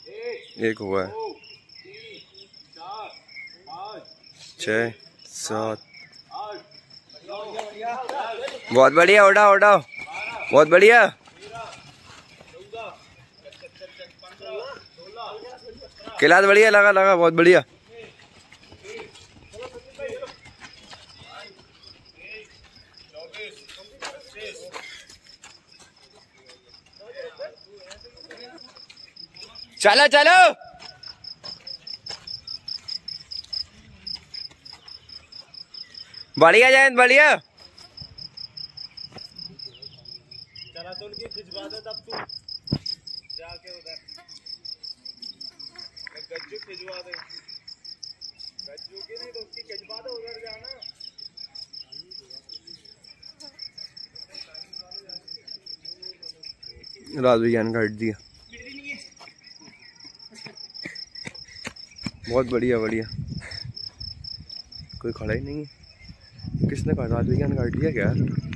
एक हुआ है। 6 7 बहुत बढ़िया। उड़ाओ उड़ाओ, बहुत बढ़िया। खिला बढ़िया, लगा लगा, बहुत बढ़िया। चलो चलो, बढ़िया जयंत, बढ़िया। चला तो उनकी खिंचवा दे, तब तू जाके उधर गज्जू खिंचवा दे। गज्जू की नहीं तो उसकी खिंचवा दे, उधर जाना। राज विज्ञान का हट दिया। बहुत बढ़िया बढ़िया। कोई खड़ा ही नहीं है। किसने कहा? राज विज्ञान का हट दिया क्या?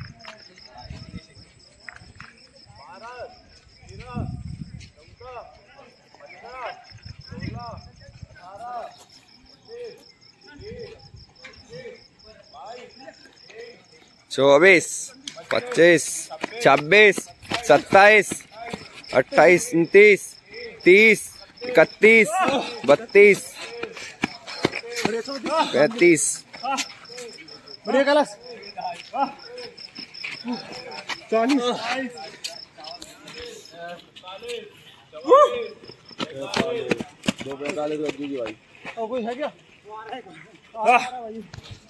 चौबीस, 25, 26, 27, 28, 29, 30, 31, 32, 35। बढ़िया कलश। 40। दो 45 भाई। और कोई है क्या?